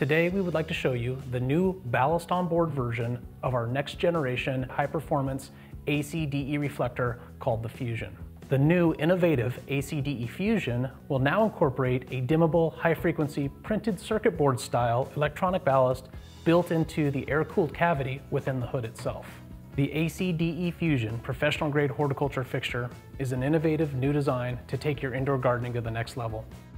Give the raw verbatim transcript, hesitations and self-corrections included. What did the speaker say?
Today we would like to show you the new ballast on board version of our next generation high performance A C D E reflector called the Fusion. The new innovative A C D E Fusion will now incorporate a dimmable high frequency printed circuit board style electronic ballast built into the air-cooled cavity within the hood itself. The A C D E Fusion professional grade horticulture fixture is an innovative new design to take your indoor gardening to the next level.